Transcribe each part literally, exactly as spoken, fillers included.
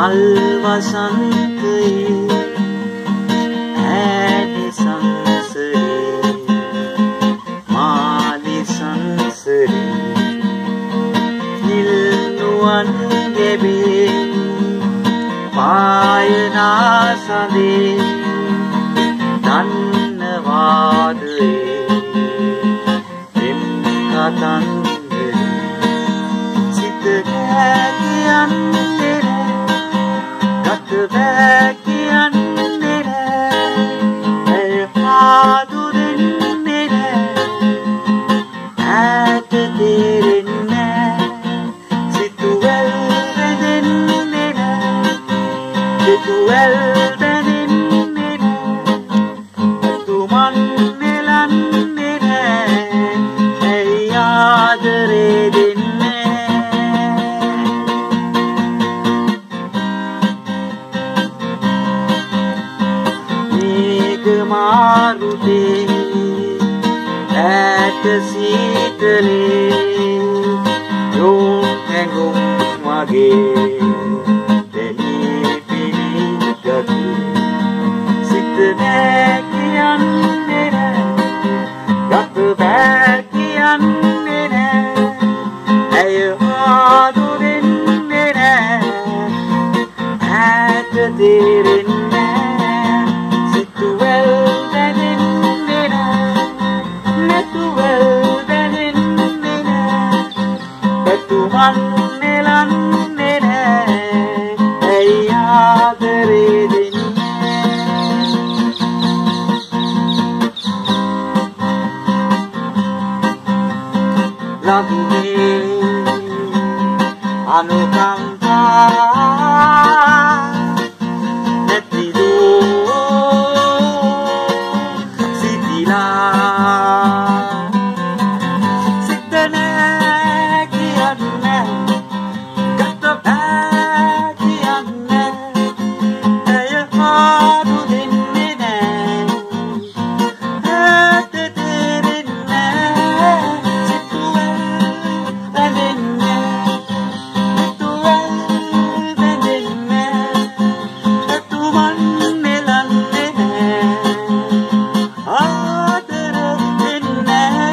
මල් වසන්තයේ ඈනි සංසරේ මාලි සංසරේ නිල් නුවන් ගෙබේ පායනා සඳේ දන්නවාදයේ එම් කතන්දරේ සිත කියන්නේ ගත බෑ කියන්නේ නෑ ඇය පාදු දෙන්නේ නෑ ඈත තේරෙන්නේ නෑ සිතුවල් බැඳෙන්නේ නෑ සිතුවල් බැඳෙන්නේ නෑ තුමන් නෙලන්නේ නෑ ඇයි ආදරේ දෙන්නේ මාරුතේ ඈත සීතලේ යොම් හැඟුම් වගේ දෙහි පිළිගති සිත නෑ කියන්නේ නෑ ගත බෑ කියන්නේ නෑ ඇය හාදු දෙන්නේ නෑ ඈත තේරෙන්නේ තුමන් නෙලන්නේ නෑ ඇයි ආදරේ දෙන්නේ ලගුනේ අනුකම්පා නැතිදෝ සිතිලා සිත නෑ කියන්නේ ගත බෑ කියන්නේ ඇය හාදු දෙන්නේ නෑ ඈත තේරෙන්නේ සිතුවල් බැඳෙන්නේ සිතුවල් බැඳෙන්නේ තුමන් නෙලන්නේ නෑ ආදර දෙන්නේ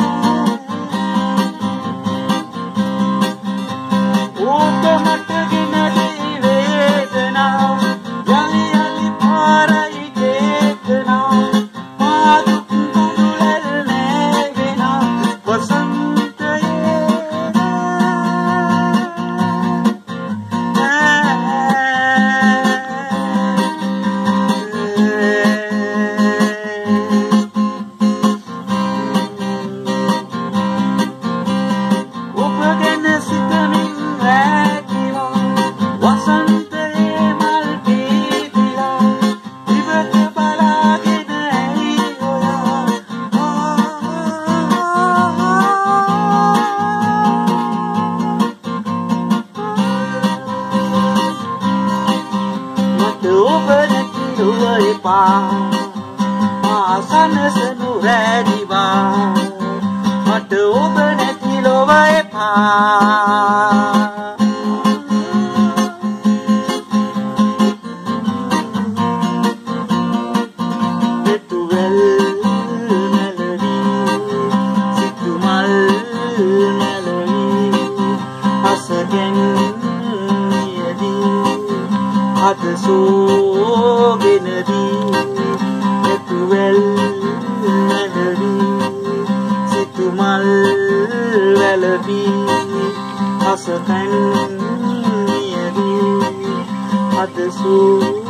ඕකමට ගෙනදී වේදනා යලි යලි පාරයි චේතනා මාදුක් කුරුලල් නෑගෙන වසන්තයේ ඔබ ගැන සිතමින් රැකිලා වසන්තයේ මල් පීතිලා ඉවත බලාගෙන ඇයි ඔයා මට ඔබ නැතිව එපා ආසනසනු රැදිවා මට ඔබ නැති ලොව එපා සිතුවල් මැලවී සිතුමල් මැලවී අසගෙන් නියදී අද සෝගෙනදී සිතුවල් මැලවී සිතුමල් වැලවී අසගෙන් නියදී අද සෝ